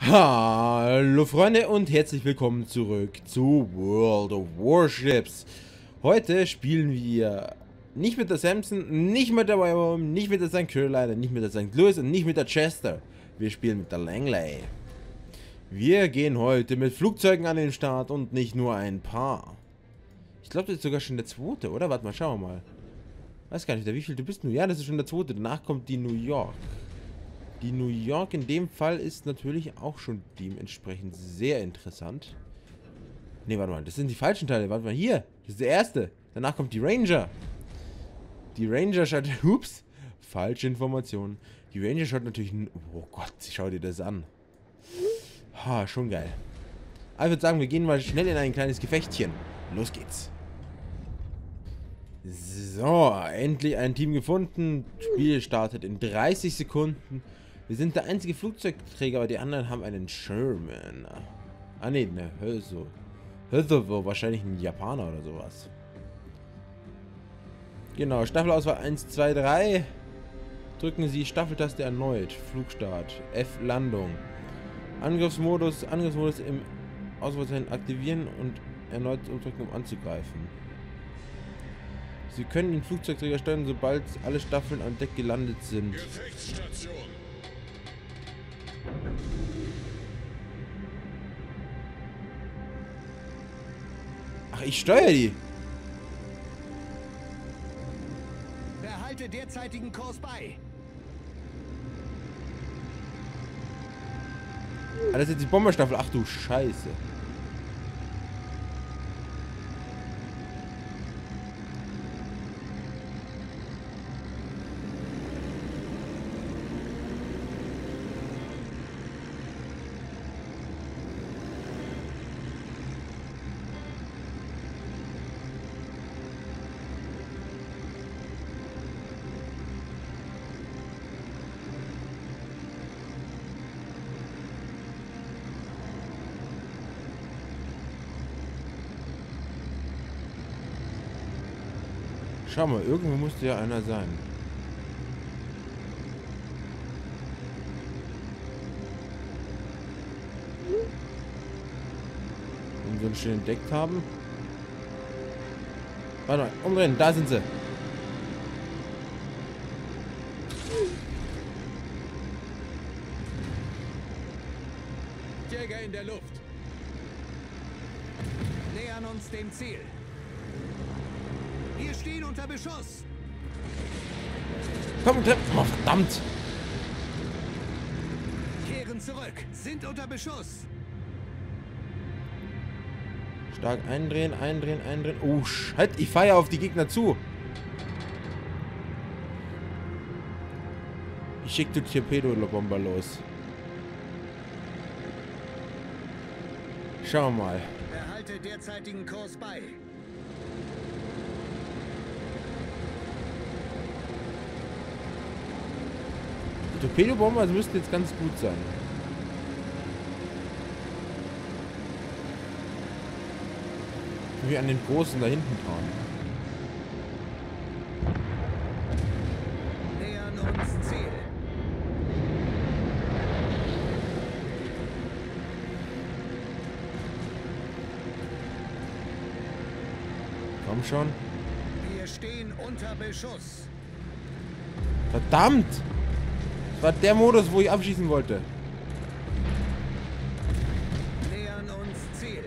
Hallo Freunde und herzlich willkommen zurück zu World of Warships. Heute spielen wir nicht mit der Samson, nicht mit der Wyoming, nicht mit der St. Carolina, nicht mit der St. Louis und nicht mit der Chester. Wir spielen mit der Langley. Wir gehen heute mit Flugzeugen an den Start und nicht nur ein paar. Ich glaube, das ist sogar schon der zweite, oder? Warte mal, schauen wir mal. Weiß gar nicht, wie viel du bist. Ja, das ist schon der zweite. Danach kommt die New York. Die New York in dem Fall ist natürlich auch schon dementsprechend sehr interessant. Ne, warte mal, das sind die falschen Teile. Warte mal, hier. Das ist der erste. Danach kommt die Ranger. Die Ranger schaut... Ups. Falsche Informationen. Die Ranger schaut natürlich... Oh Gott, schau dir das an. Ha, schon geil. Aber ich würde sagen, wir gehen mal schnell in ein kleines Gefechtchen. Los geht's. So, endlich ein Team gefunden. Spiel startet in 30 Sekunden. Wir sind der einzige Flugzeugträger, aber die anderen haben einen Sherman. Ah ne, eine Hözo, wahrscheinlich ein Japaner oder sowas. Genau, Staffelauswahl 1, 2, 3. Drücken Sie Staffeltaste erneut. Flugstart. F Landung. Angriffsmodus im Auswahlzeichen aktivieren und erneut drücken, um anzugreifen. Sie können den Flugzeugträger steuern, sobald alle Staffeln an Deck gelandet sind. Gefechtsstation. Ach, ich steuere die. Behalte derzeitigen Kurs bei. Ah, das ist jetzt die Bomberstaffel. Ach du Scheiße. Schau mal, irgendwo musste ja einer sein. Wenn wir uns schon entdeckt haben. Warte mal, umdrehen, da sind sie. Jäger in der Luft. Nähern uns dem Ziel. Wir stehen unter Beschuss. Komm, treffen. Oh, verdammt. Kehren zurück. Sind unter Beschuss. Stark eindrehen. Oh, halt, ich fahre auf die Gegner zu. Ich schicke die Torpedo-Bomber los. Schauen wir mal. Behalte derzeitigen Kurs bei. Die Torpedo-Bomber müssten jetzt ganz gut sein. Wie an den großen da hinten dran. Nähern uns Ziel. Komm schon. Wir stehen unter Beschuss. Verdammt! Das war der Modus, wo ich abschießen wollte. Nähern uns Ziel.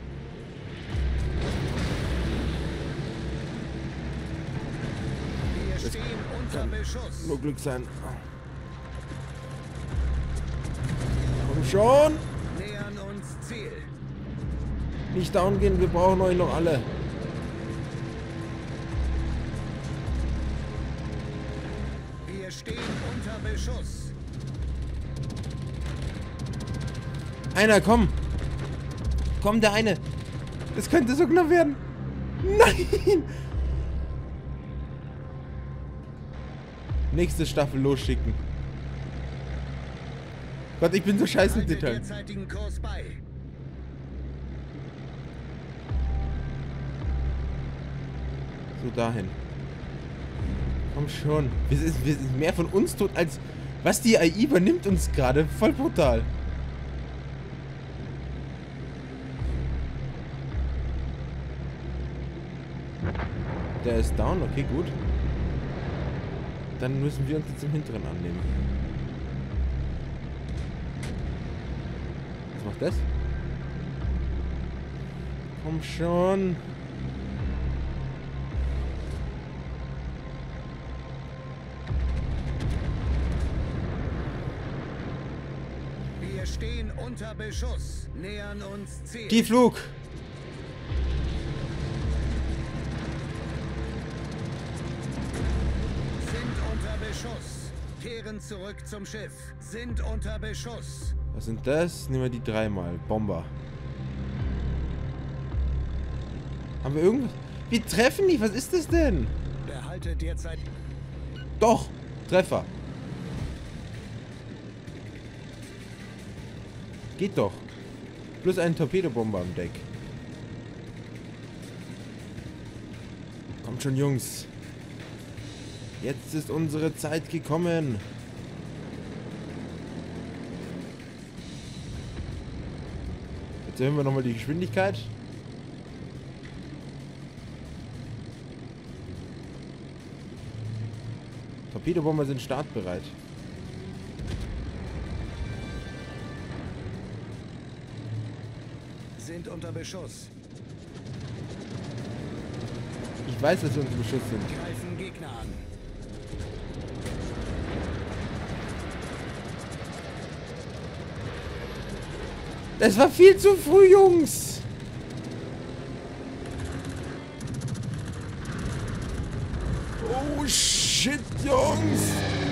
Wir stehen unter Beschuss. Nur Glück sein. Komm schon! Nähern uns Ziel. Nicht down gehen, wir brauchen euch noch alle. Wir stehen unter Beschuss. Einer, komm! Komm, der eine! Es könnte so knapp werden! Nein! Nächste Staffel losschicken. Gott, ich bin so scheiße mit den Teilen. Derzeitigen Kurs bei. So, dahin. Komm schon. Wir sind mehr von uns tot als... Was die AI übernimmt uns gerade. Voll brutal. Der ist down, okay, gut. Dann müssen wir uns jetzt im Hinteren annehmen. Was macht das? Komm schon. Wir stehen unter Beschuss. Nähern uns Ziel. Tiefflug. Sind unter Beschuss. Kehren zurück zum Schiff. Sind unter Beschuss. Was sind das? Nehmen wir die dreimal. Bomber. Haben wir irgendwas? Wir treffen nicht. Was ist das denn? Behalte derzeit. Doch. Treffer. Geht doch. Plus ein Torpedobomber am Deck. Kommt schon, Jungs. Jetzt ist unsere Zeit gekommen. Jetzt erhöhen wir nochmal die Geschwindigkeit. Torpedobomber sind startbereit. Sind unter Beschuss. Ich weiß, dass wir unter Beschuss sind. Greifen Gegner an. Es war viel zu früh, Jungs. Oh shit, Jungs.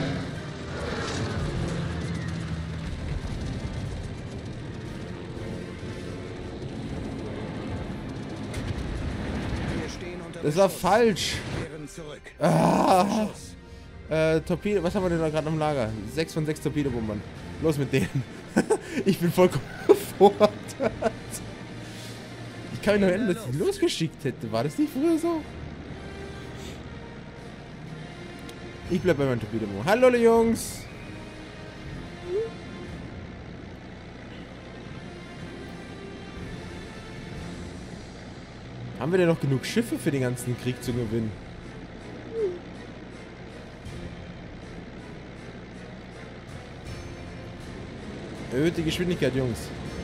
Wir stehen unter Das war Beschuss. falsch. Kehren zurück. Ah. Beschuss. Torpedo, was haben wir denn da gerade im Lager? 6 von 6 Torpedobombern. Los mit denen. Ich bin vollkommen überfordert. Ich kann mich noch erinnern, dass ich ihn losgeschickt hätte. War das nicht früher so? Ich bleib bei meinem Torpedobomber. Hallo, Jungs. Haben wir denn noch genug Schiffe für den ganzen Krieg zu gewinnen? Erhöht die Geschwindigkeit, Jungs.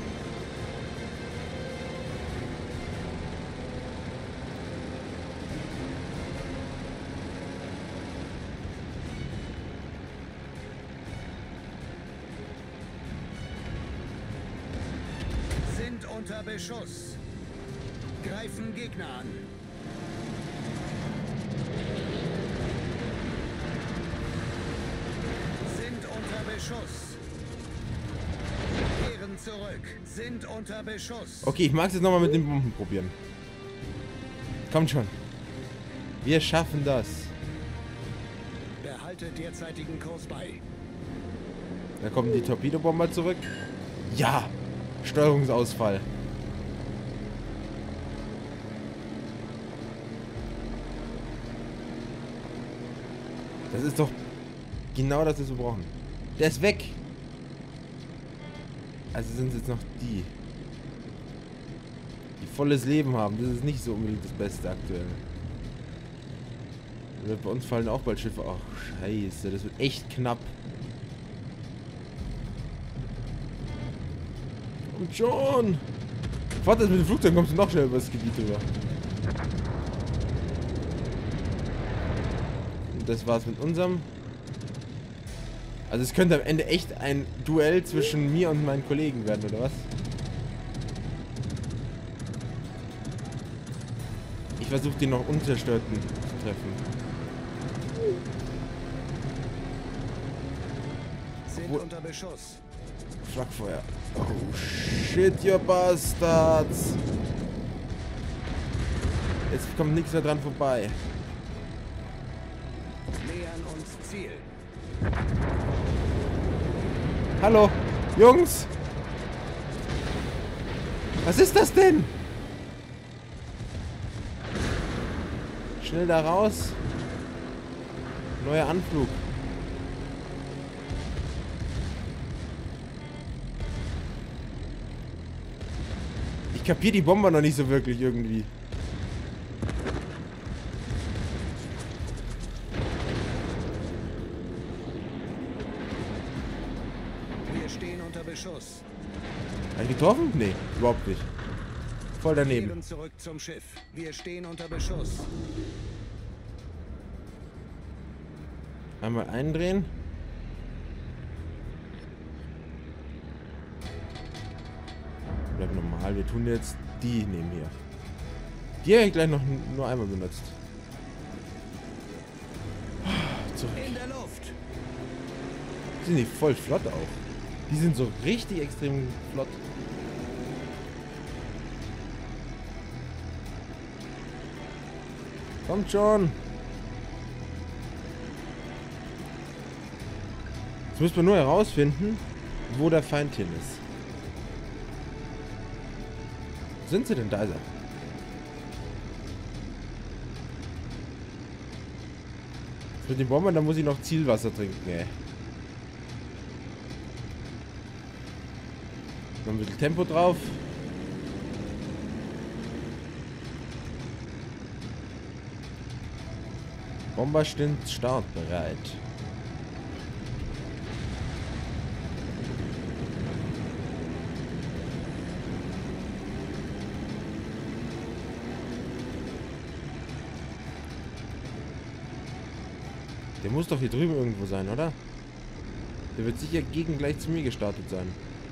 Sind unter Beschuss. Greifen Gegner an. Sind unter Beschuss. Kehren zurück. Sind unter Beschuss. Okay, ich mag es jetzt nochmal mit den Bomben probieren. Kommt schon. Wir schaffen das. Behalte derzeitigen Kurs bei. Da kommen die Torpedobomber zurück. Ja! Steuerungsausfall. Das ist doch genau das, was wir brauchen. Der ist weg. Also sind es jetzt noch die volles Leben haben. Das ist nicht so unbedingt das Beste aktuell. Bei uns fallen auch bald Schiffe. Ach, scheiße. Das wird echt knapp. Und schon! Warte, mit dem Flugzeug kommst du noch schnell über das Gebiet rüber. Und das war's mit unserem. Also es könnte am Ende echt ein Duell zwischen mir und meinen Kollegen werden, oder was? Ich versuche die noch Unzerstörten zu treffen. Sind unter Beschuss. Flakfeuer. Oh shit, you bastards. Jetzt kommt nichts mehr dran vorbei. Nähern uns Ziel. Hallo, Jungs. Was ist das denn? Schnell da raus. Neuer Anflug. Ich kapiere die Bomber noch nicht so wirklich irgendwie. Beschuss. Hat er getroffen? Nee, überhaupt nicht. Voll daneben. Kehren zurück zum Schiff. Wir stehen unter Beschuss. Einmal eindrehen. Bleib normal. Wir tun jetzt die neben hier. Die habe ich gleich noch nur einmal benutzt. Zurück. In der Luft. Sind die voll flott auch. Die sind so richtig extrem flott. Kommt schon. Jetzt müssen wir nur herausfinden, wo der Feind hin ist. Wo sind sie denn? Da ist er. Mit den Bombern, da muss ich noch Zielwasser trinken, ey. Noch ein bisschen Tempo drauf. Bomber steht startbereit. Der muss doch hier drüben irgendwo sein, oder? Der wird sicher gleich zu mir gestartet sein.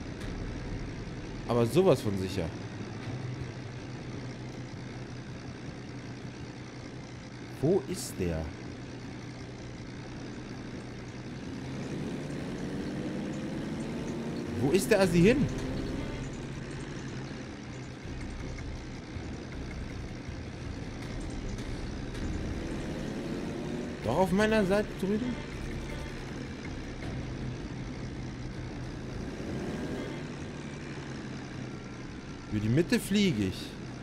Aber sowas von sicher. Wo ist der? Wo ist der Assi hin? Doch auf meiner Seite drüben? Über die Mitte fliege ich.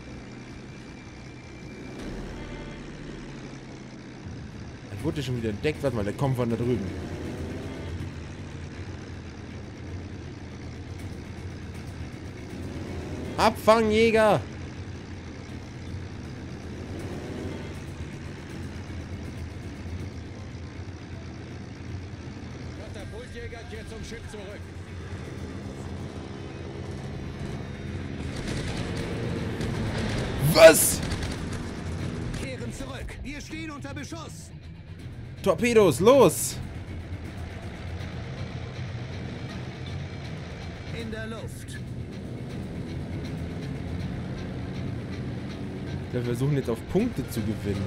Ich wurde schon wieder entdeckt. Warte mal, der kommt von da drüben. Abfangjäger! Katapultjäger kehrt zum Schiff zurück. Was? Kehren zurück. Wir stehen unter Beschuss. Torpedos, los! In der Luft. Wir versuchen jetzt auf Punkte zu gewinnen.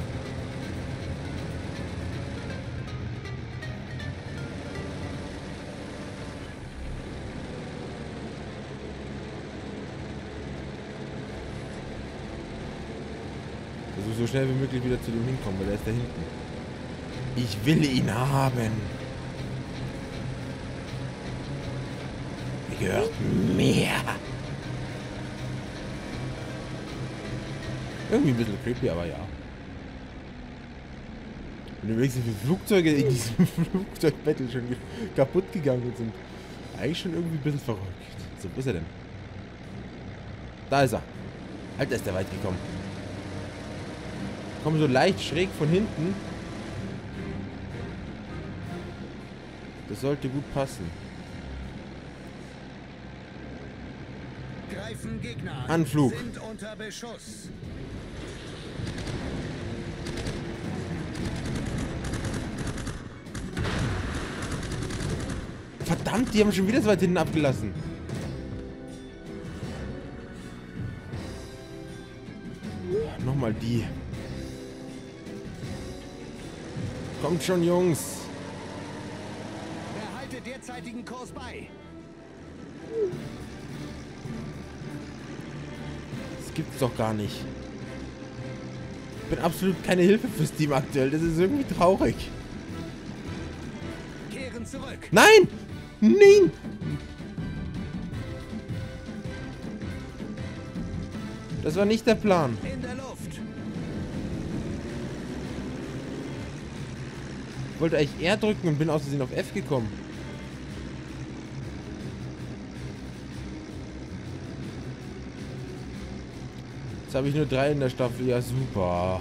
Versuch so schnell wie möglich wieder zu dem hinkommen, weil er ist da hinten. Ich will ihn haben. Er gehört mir. Irgendwie ein bisschen creepy, aber ja. Und übrigens, wie viele Flugzeuge in diesem Flugzeugbattle schon kaputt gegangen sind. Eigentlich schon irgendwie ein bisschen verrückt. So, wo ist er denn? Da ist er. Alter, ist der weit gekommen. Kommen so leicht schräg von hinten. Das sollte gut passen. Greifen Gegner an. Anflug. Sind unter Beschuss. Verdammt, die haben schon wieder so weit hinten abgelassen. Nochmal die. Kommt schon, Jungs. Behalte derzeitigen Kurs bei. Das gibt's doch gar nicht. Ich bin absolut keine Hilfe fürs Team aktuell. Das ist irgendwie traurig. Kehren zurück. Nein! Nein! Das war nicht der Plan. In der Luft. Ich wollte eigentlich R drücken und bin aus Versehen auf F gekommen. Jetzt habe ich nur 3 in der Staffel. Ja, super.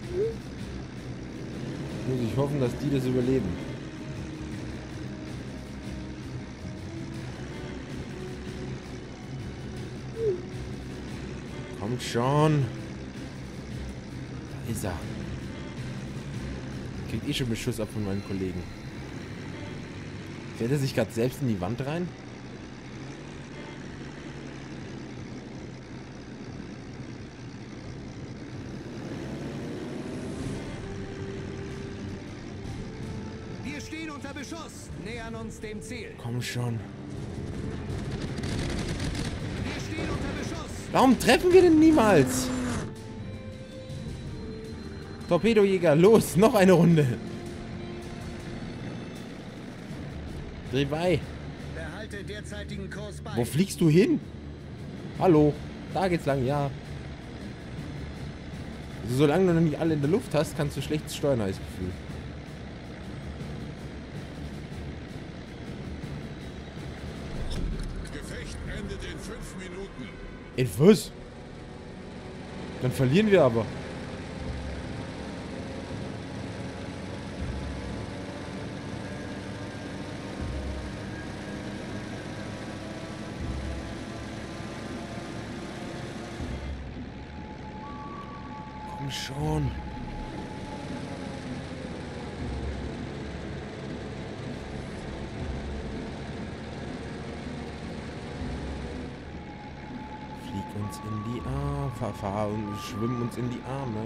Muss ich hoffen, dass die das überleben. Kommt schon. Da ist er. Kriegt eh schon Beschuss ab von meinen Kollegen. Fährt er sich gerade selbst in die Wand rein? Wir stehen unter Beschuss. Nähern uns dem Ziel. Komm schon. Wir stehen unter Beschuss. Warum treffen wir denn niemals? Torpedojäger, los, noch eine Runde. Dreh bei. Behalte derzeitigen Kurs bei. Wo fliegst du hin? Hallo, da geht's lang, ja. Also, solange du noch nicht alle in der Luft hast, kannst du schlecht steuern, habe ich das Gefühl. Gefecht endet in 5 Minuten. In was? Dann verlieren wir aber. Komm schon. Flieg uns in die Arme, fahr und schwimm uns in die Arme.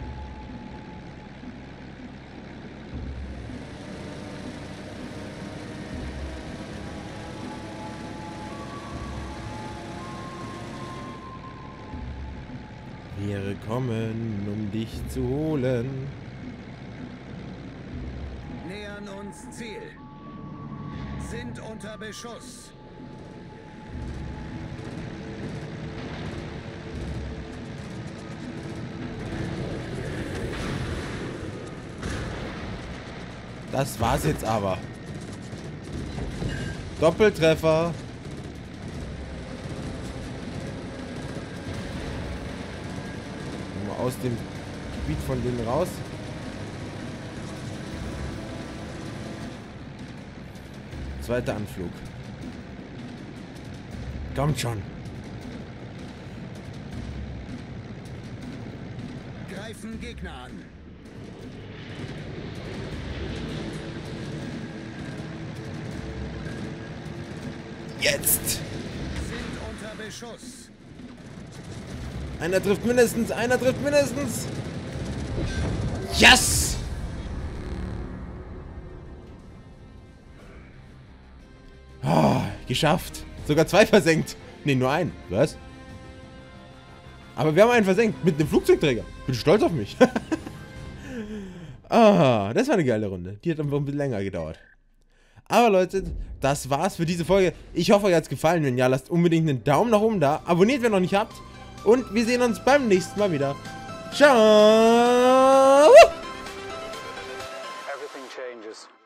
Wir kommen, um dich zu holen. Nähern uns Ziel. Sind unter Beschuss. Das war's jetzt aber. Doppeltreffer. Aus dem Gebiet von denen raus. Zweiter Anflug. Kommt schon. Greifen Gegner an. Jetzt! Sind unter Beschuss. Einer trifft mindestens, einer trifft mindestens. Yes! Ah, geschafft. Sogar 2 versenkt. Ne, nur einen. Was? Aber wir haben einen versenkt. Mit einem Flugzeugträger. Bin stolz auf mich. Ah, das war eine geile Runde. Die hat einfach ein bisschen länger gedauert. Aber Leute, das war's für diese Folge. Ich hoffe, euch hat's gefallen. Wenn ja, lasst unbedingt einen Daumen nach oben da. Abonniert, wenn ihr noch nicht habt. Und wir sehen uns beim nächsten Mal wieder. Ciao! Everything changes.